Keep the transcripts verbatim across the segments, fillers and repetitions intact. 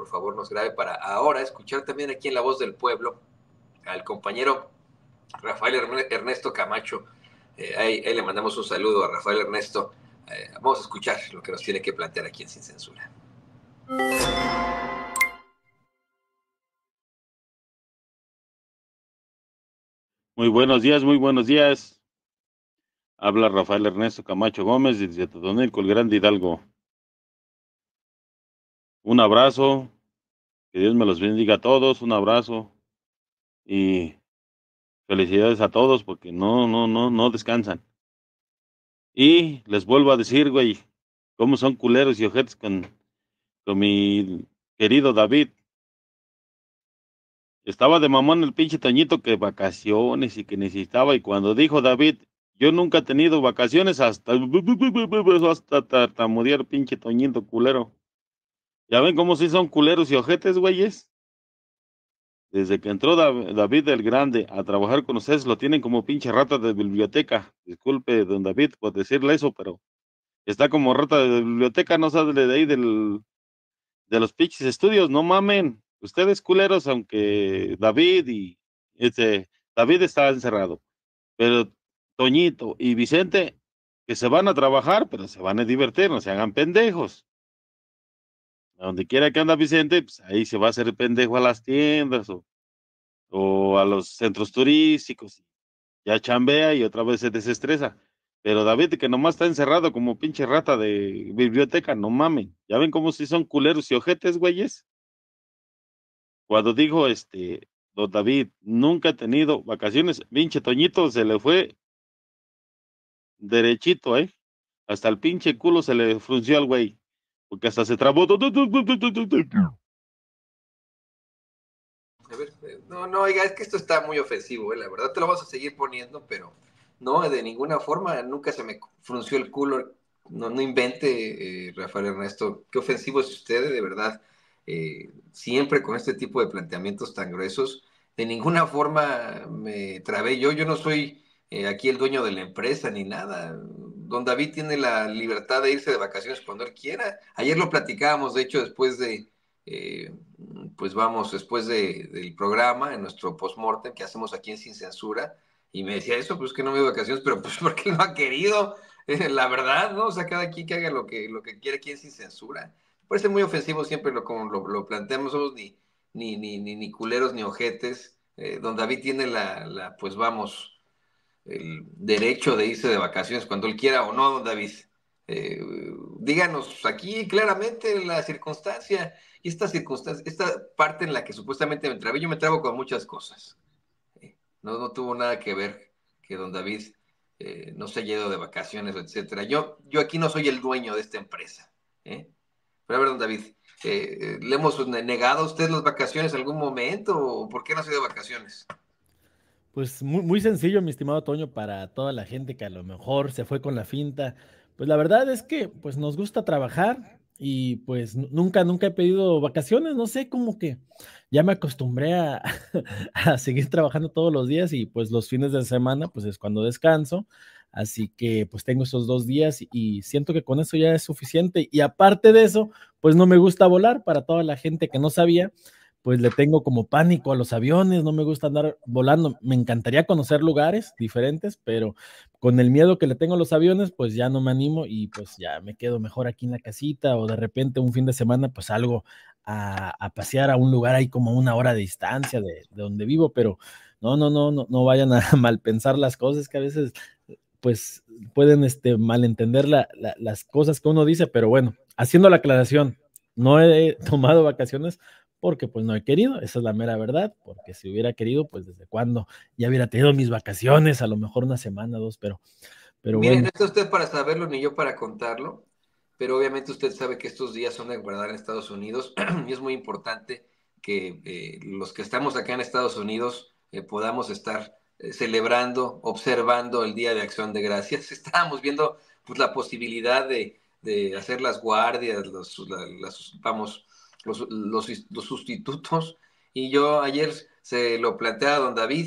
por favor nos grabe para ahora escuchar también aquí en La Voz del Pueblo al compañero Rafael Ernesto Camacho. Eh, ahí, ahí le mandamos un saludo a Rafael Ernesto. Eh, vamos a escuchar lo que nos tiene que plantear aquí en Sin Censura. Muy buenos días, muy buenos días. Habla Rafael Ernesto Camacho Gómez desde Totonilco, el Grande Hidalgo. Un abrazo, que Dios me los bendiga a todos, un abrazo y felicidades a todos porque no, no, no, no descansan. Y les vuelvo a decir, güey, cómo son culeros y ojetes con, con mi querido David. Estaba de mamón el pinche Toñito que vacaciones y que necesitaba, y cuando dijo David, yo nunca he tenido vacaciones, hasta hasta tartamudear pinche Toñito culero. Ya ven cómo sí son culeros y ojetes, güeyes. Desde que entró Da- David el Grande a trabajar con ustedes, lo tienen como pinche rata de biblioteca. Disculpe, don David, por decirle eso, pero está como rata de biblioteca, no sale de ahí del, de los pinches estudios, no mamen. Ustedes culeros, aunque David y este, David está encerrado, pero Toñito y Vicente, que se van a trabajar, pero se van a divertir, no se hagan pendejos. A donde quiera que anda Vicente, pues ahí se va a hacer pendejo a las tiendas o, o a los centros turísticos. Ya chambea y otra vez se desestresa. Pero David, que nomás está encerrado como pinche rata de biblioteca, no mamen. Ya ven cómo si son culeros y ojetes, güeyes. Cuando dijo este, don David, nunca he tenido vacaciones, pinche Toñito se le fue derechito, ¿eh? Hasta el pinche culo se le frunció al güey, porque hasta se trabó. A ver, eh, no, no, oiga, es que esto está muy ofensivo, eh, la verdad te lo vas a seguir poniendo, pero no, de ninguna forma, nunca se me frunció el culo, no, no invente, eh, Rafael Ernesto, qué ofensivo es usted, de verdad, eh, siempre con este tipo de planteamientos tan gruesos, de ninguna forma me trabé yo, yo no soy eh, aquí el dueño de la empresa ni nada, don David tiene la libertad de irse de vacaciones cuando él quiera, ayer lo platicábamos, de hecho, después de... Eh, pues vamos, después de, del programa, en nuestro post-mortem que hacemos aquí en Sin Censura, y me decía eso, pues que no me doy vacaciones, pero pues porque él no ha querido, eh, la verdad, ¿no? O sea, cada quien que haga lo que, lo que quiere aquí en Sin Censura. Parece muy ofensivo siempre lo, como lo, lo planteamos, somos ni, ni, ni, ni, ni culeros ni ojetes. Eh, don David tiene la, la, pues vamos, el derecho de irse de vacaciones cuando él quiera o no, don David. Eh, díganos aquí claramente la circunstancia y esta circunstancia, esta parte en la que supuestamente me trabé, yo me trabo con muchas cosas. Eh, no, no tuvo nada que ver que don David eh, no se haya ido de vacaciones, etcétera. Yo, yo aquí no soy el dueño de esta empresa. ¿eh? Pero a ver, don David, eh, eh, ¿le hemos negado a usted las vacaciones en algún momento o por qué no se ha ido de vacaciones? Pues muy, muy sencillo, mi estimado Toño, para toda la gente que a lo mejor se fue con la finta. Pues la verdad es que pues nos gusta trabajar y pues nu- nunca, nunca he pedido vacaciones, no sé, como que ya me acostumbré a, a seguir trabajando todos los días y pues los fines de semana pues es cuando descanso. Así que pues tengo esos dos días y siento que con eso ya es suficiente. Y aparte de eso, pues no me gusta volar para toda la gente que no sabía pues le tengo como pánico a los aviones, no me gusta andar volando, me encantaría conocer lugares diferentes, pero con el miedo que le tengo a los aviones, pues ya no me animo y pues ya me quedo mejor aquí en la casita o de repente un fin de semana pues salgo a, a pasear a un lugar ahí como a una hora de distancia de, de donde vivo, pero no, no, no, no, no vayan a mal pensar las cosas que a veces pues pueden este, malentender la, la, las cosas que uno dice, pero bueno, haciendo la aclaración, no he tomado vacaciones porque pues no he querido, esa es la mera verdad, porque si hubiera querido, pues desde cuándo ya hubiera tenido mis vacaciones, a lo mejor una semana, dos, pero, pero Mire, no bueno. está usted para saberlo ni yo para contarlo, pero obviamente usted sabe que estos días son de guardar en Estados Unidos y es muy importante que eh, los que estamos acá en Estados Unidos eh, podamos estar eh, celebrando, observando el Día de Acción de Gracias. Estábamos viendo pues, la posibilidad de, de hacer las guardias, los, la, las, vamos, los, los, los, sustitutos, y yo ayer se lo planteé a don David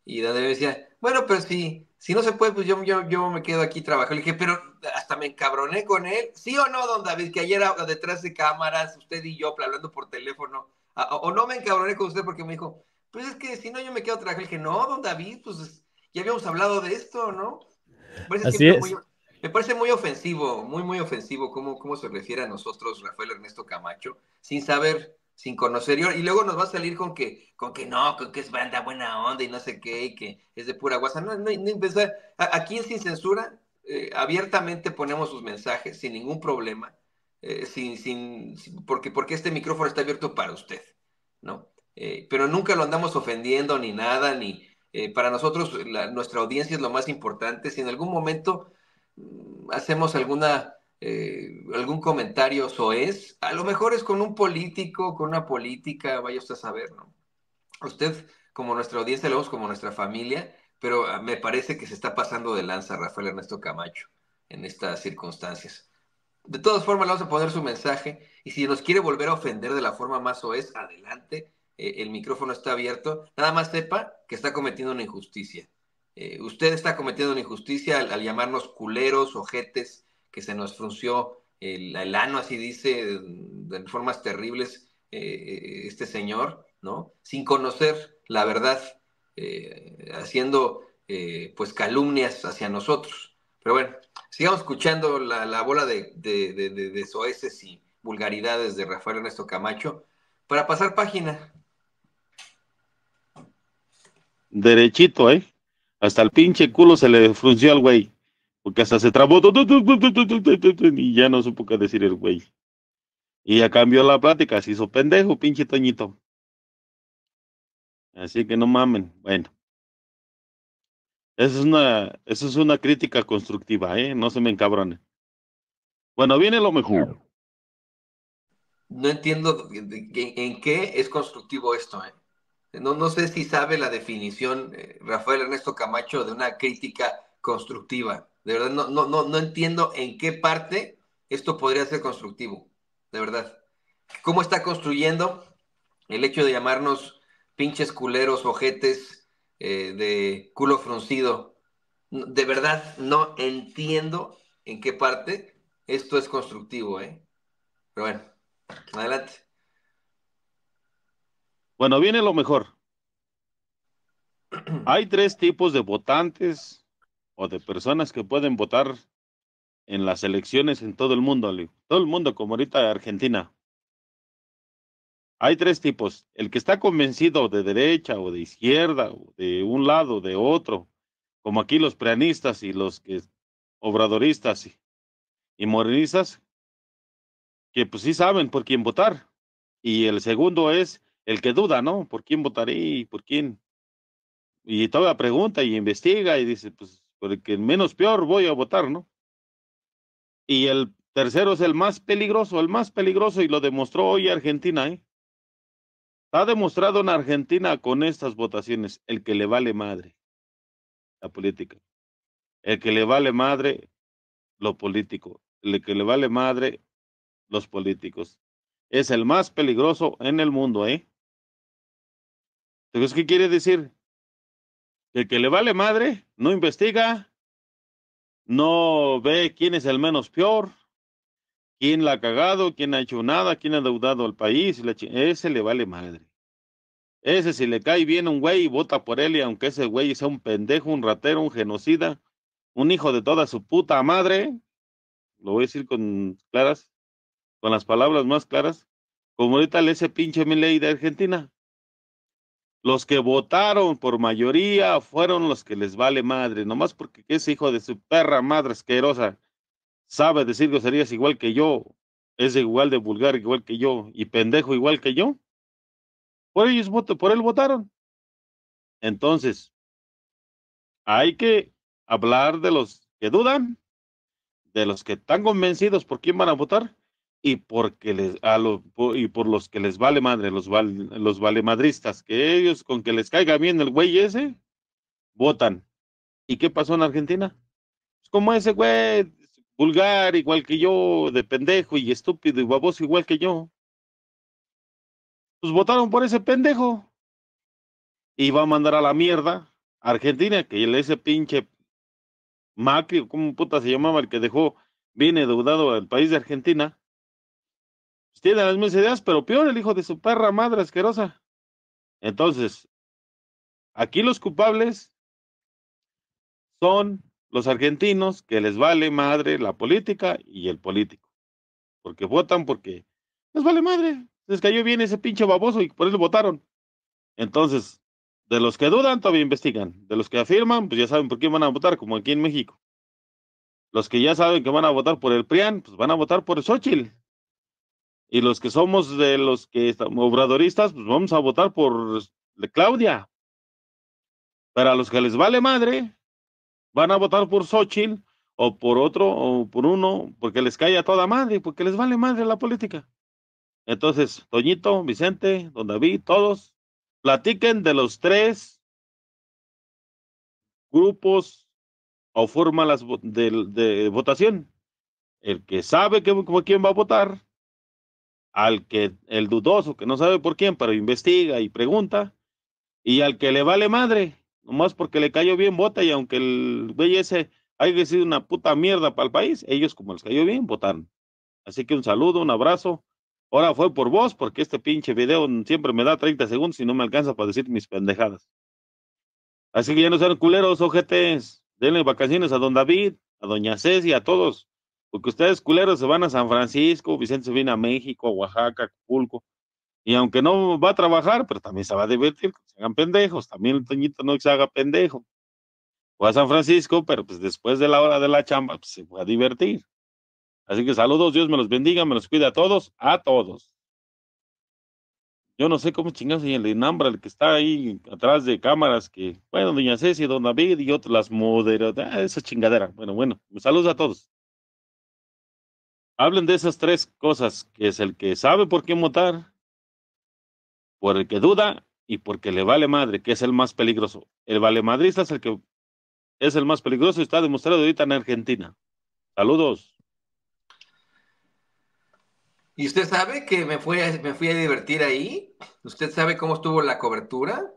Y donde me decía, bueno, pero si, si no se puede, pues yo, yo, yo me quedo aquí trabajando. Le dije, pero hasta me encabroné con él. ¿Sí o no, don David? Que ayer detrás de cámaras, usted y yo hablando por teléfono. O, o no me encabroné con usted porque me dijo, pues es que si no, yo me quedo trabajando. Le dije, no, don David, pues ya habíamos hablado de esto, ¿no? Me parece Así siempre muy, es. me parece muy ofensivo, muy, muy ofensivo cómo, cómo se refiere a nosotros Rafael Ernesto Camacho, sin saber, sin conocer. Y luego nos va a salir con que, con que no, con que es banda buena onda y no sé qué, y que es de pura guasa. No, no, no empezar. Aquí en Sin Censura, eh, abiertamente ponemos sus mensajes sin ningún problema, eh, sin, sin, sin, porque, porque este micrófono está abierto para usted, ¿no? Eh, pero nunca lo andamos ofendiendo ni nada, ni, eh, para nosotros la, nuestra audiencia es lo más importante. Si en algún momento mm, hacemos alguna, eh, algún comentario soez, a lo mejor es con un político, con una política, vaya usted a saber, ¿no? Usted, como nuestra audiencia, lo vemos como nuestra familia, pero uh, me parece que se está pasando de lanza Rafael Ernesto Camacho en estas circunstancias. De todas formas, le vamos a poner su mensaje y si nos quiere volver a ofender de la forma más soez, adelante, eh, el micrófono está abierto. Nada más sepa que está cometiendo una injusticia. Eh, usted está cometiendo una injusticia al, al, llamarnos culeros, ojetes, que se nos frunció el, el ano, así dice, de, de formas terribles eh, este señor, ¿no? Sin conocer la verdad, eh, haciendo eh, pues calumnias hacia nosotros. Pero bueno, sigamos escuchando la, la bola de, de, de, de, de soeces y vulgaridades de Rafael Ernesto Camacho para pasar página. Derechito, ¿eh? Hasta el pinche culo se le frunció al güey. Porque hasta se trabó y ya no supo qué decir el güey. Y ya cambió la plática, se hizo pendejo, pinche Toñito. Así que no mamen. Bueno, esa es una, esa es una crítica constructiva, ¿eh? No se me encabronen. Bueno, viene lo mejor. No entiendo en, en qué es constructivo esto, ¿eh? No, no sé si sabe la definición, eh, Rafael Ernesto Camacho, de una crítica constructiva. De verdad, no, no, no, no entiendo en qué parte esto podría ser constructivo. De verdad. ¿Cómo está construyendo el hecho de llamarnos pinches culeros, ojetes, eh, de culo fruncido? De verdad, no entiendo en qué parte esto es constructivo, ¿eh? Pero bueno, adelante. Bueno, viene lo mejor. Hay tres tipos de votantes o de personas que pueden votar en las elecciones en todo el mundo, Leo. Todo el mundo, como ahorita Argentina. Hay tres tipos. El que está convencido de derecha o de izquierda, o de un lado, de otro, como aquí los preanistas y los que obradoristas y, y morenistas, que pues sí saben por quién votar. Y el segundo es el que duda, ¿no? ¿Por quién votaré y por quién? Y todavía pregunta y investiga y dice, pues por el que menos peor voy a votar, ¿no? Y el tercero es el más peligroso, el más peligroso, y lo demostró hoy Argentina, ¿eh? Está demostrado en Argentina con estas votaciones, el que le vale madre la política, el que le vale madre lo político, el que le vale madre los políticos. Es el más peligroso en el mundo, ¿eh? Entonces, ¿qué quiere decir? El que le vale madre no investiga, no ve quién es el menos peor, quién la ha cagado, quién ha hecho nada, quién ha deudado al país, ese le vale madre. Ese si le cae bien un güey, vota por él, y aunque ese güey sea un pendejo, un ratero, un genocida, un hijo de toda su puta madre, lo voy a decir con claras, con las palabras más claras, como ahorita ese pinche Milei de Argentina. Los que votaron por mayoría fueron los que les vale madre, nomás porque ese hijo de su perra madre asquerosa sabe decir groserías igual que yo, es igual de vulgar igual que yo, y pendejo igual que yo. Por ellos voto, por él votaron. Entonces, hay que hablar de los que dudan, de los que están convencidos por quién van a votar y porque les a lo, por, y por los que les vale madre, los val, los valemadristas, que ellos con que les caiga bien el güey ese votan. ¿Y qué pasó en Argentina? Pues como ese güey vulgar igual que yo, de pendejo y estúpido y baboso igual que yo, pues votaron por ese pendejo y va a mandar a la mierda Argentina, que ese pinche Macri, ¿cómo puta se llamaba el que dejó bien endeudado al país de Argentina? Pues tiene las mismas ideas, pero peor, el hijo de su perra madre asquerosa. Entonces, aquí los culpables son los argentinos, que les vale madre la política y el político, porque votan porque les vale madre, les cayó bien ese pinche baboso y por eso votaron. Entonces, de los que dudan, todavía investigan. De los que afirman, pues ya saben por quién van a votar, como aquí en México. Los que ya saben que van a votar por el P R I A N, pues van a votar por Xochitl. Y los que somos de los que estamos obradoristas, pues vamos a votar por Claudia. Pero a los que les vale madre, van a votar por Xochitl o por otro o por uno, porque les cae a toda madre, porque les vale madre la política. Entonces, Toñito, Vicente, Don David, todos, platiquen de los tres grupos o formas de, de votación. El que sabe que, por quién va a votar, al que el dudoso que no sabe por quién, pero investiga y pregunta, y al que le vale madre, nomás porque le cayó bien, vota, y aunque el güey ese haya sido una puta mierda para el país, ellos como les cayó bien, votaron. Así que un saludo, un abrazo. Ahora fue por vos, porque este pinche video siempre me da treinta segundos y no me alcanza para decir mis pendejadas. Así que ya no sean culeros, ojetes. Denle vacaciones a don David, a doña Ceci, a todos. Porque ustedes culeros se van a San Francisco, Vicente se viene a México, a Oaxaca, Acapulco. Y aunque no va a trabajar, pero también se va a divertir, que se hagan pendejos. También el Toñito no se haga pendejo. Fue a San Francisco, pero pues después de la hora de la chamba, pues se fue a divertir. Así que saludos, Dios me los bendiga, me los cuida a todos, a todos. Yo no sé cómo chingados y el Inambra, el que está ahí atrás de cámaras, que, bueno, doña Ceci, don David y otras las moderadoras, ah, esa chingadera. Bueno, bueno, saludos a todos. Hablen de esas tres cosas, que es el que sabe por qué votar, por el que duda y porque le vale madre, que es el más peligroso. El valemadrista es el que es el más peligroso y está demostrado ahorita en Argentina. Saludos. ¿Y usted sabe que me fui a, me fui a divertir ahí? ¿Usted sabe cómo estuvo la cobertura?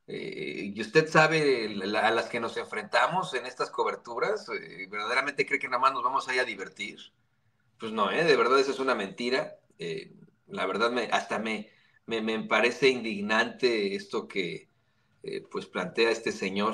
Eh, ¿Y usted sabe la, a las que nos enfrentamos en estas coberturas? Eh, ¿Verdaderamente cree que nada más nos vamos a ir a divertir? Pues no, ¿eh? De verdad eso es una mentira. Eh, la verdad me, hasta me, me, me parece indignante esto que eh, pues plantea este señor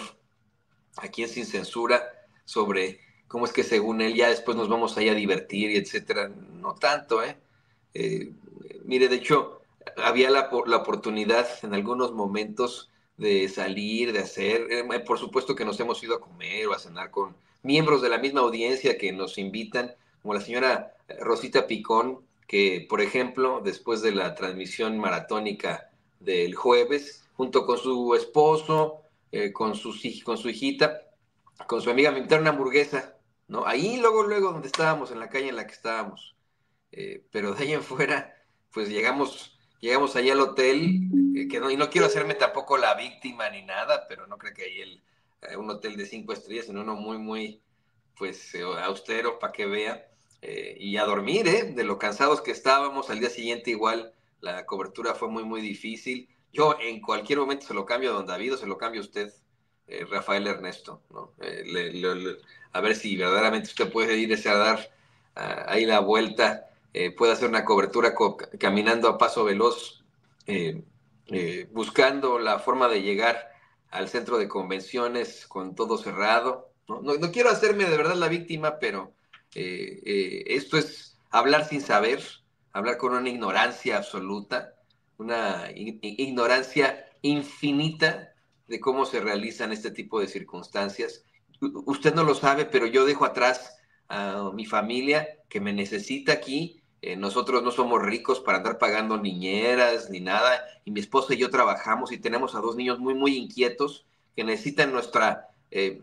aquí en Sin Censura sobre cómo es que según él ya después nos vamos a ir a divertir y etcétera. No tanto, ¿eh? Eh, Mire, de hecho, había la, la, oportunidad en algunos momentos de salir, de hacer, eh, por supuesto que nos hemos ido a comer o a cenar con miembros de la misma audiencia que nos invitan, como la señora Rosita Picón, que, por ejemplo, después de la transmisión maratónica del jueves, junto con su esposo, eh, con, sus, con su hijita, con su amiga, me invitaron una hamburguesa, ¿no? Ahí, luego, luego, donde estábamos, en la calle en la que estábamos. Eh, pero de ahí en fuera, pues llegamos, llegamos allá al hotel, eh, que no, y no quiero hacerme tampoco la víctima ni nada, pero no creo que ahí el, eh, un hotel de cinco estrellas, sino uno muy, muy, pues, eh, austero para que vea, eh, y a dormir, ¿eh? De lo cansados que estábamos, al día siguiente igual, la cobertura fue muy, muy difícil. Yo en cualquier momento se lo cambio a don David o se lo cambio a usted, eh, Rafael Ernesto, ¿no? Eh, le, le, le, a ver si verdaderamente usted puede irse a dar uh, ahí la vuelta. Eh, puede hacer una cobertura co caminando a paso veloz, eh, eh, buscando la forma de llegar al centro de convenciones con todo cerrado. No, no, no quiero hacerme de verdad la víctima, pero eh, eh, esto es hablar sin saber, hablar con una ignorancia absoluta, una ignorancia infinita de cómo se realizan este tipo de circunstancias. U usted no lo sabe, pero yo dejo atrás a mi familia que me necesita aquí. Eh, nosotros no somos ricos para andar pagando niñeras ni nada, y mi esposa y yo trabajamos y tenemos a dos niños muy, muy inquietos que necesitan nuestra, eh,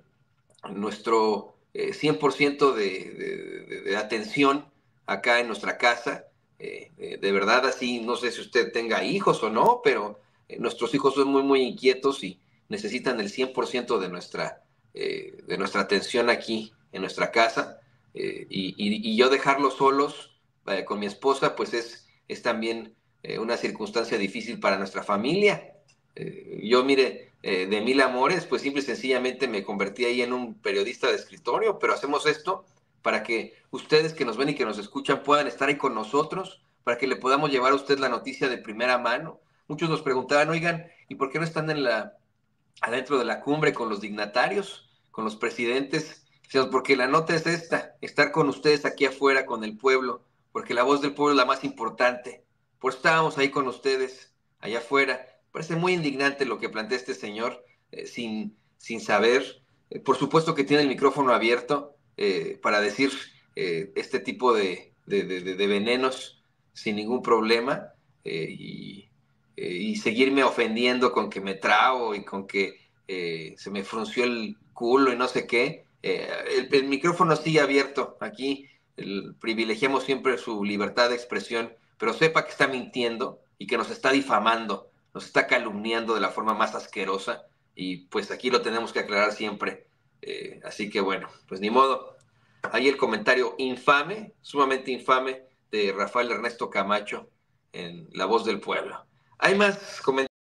nuestro eh, cien por ciento de, de, de atención acá en nuestra casa. Eh, eh, de verdad, así, no sé si usted tenga hijos o no, pero eh, nuestros hijos son muy, muy inquietos y necesitan el cien por ciento de nuestra, eh, de nuestra atención aquí en nuestra casa. Eh, y, y, y yo dejarlos solos eh, con mi esposa, pues es, es también eh, una circunstancia difícil para nuestra familia. Eh, yo, mire, eh, de mil amores, pues simple y sencillamente me convertí ahí en un periodista de escritorio, pero hacemos esto para que ustedes que nos ven y que nos escuchan puedan estar ahí con nosotros, para que le podamos llevar a usted la noticia de primera mano. Muchos nos preguntaban, oigan, ¿y por qué no están en la, adentro de la cumbre con los dignatarios, con los presidentes? Porque la nota es esta, estar con ustedes aquí afuera, con el pueblo, porque la voz del pueblo es la más importante. Por eso estábamos ahí con ustedes, allá afuera. Parece muy indignante lo que plantea este señor, eh, sin, sin saber. Eh, por supuesto que tiene el micrófono abierto eh, para decir eh, este tipo de, de, de, de, venenos sin ningún problema eh, y, eh, y seguirme ofendiendo con que me trago y con que eh, se me frunció el culo y no sé qué. Eh, el, el micrófono sigue abierto aquí, el, privilegiamos siempre su libertad de expresión, pero sepa que está mintiendo y que nos está difamando, nos está calumniando de la forma más asquerosa y pues aquí lo tenemos que aclarar siempre. Eh, así que bueno, pues ni modo. Ahí el comentario infame, sumamente infame, de Rafael Ernesto Camacho en La Voz del Pueblo. Hay más comentarios.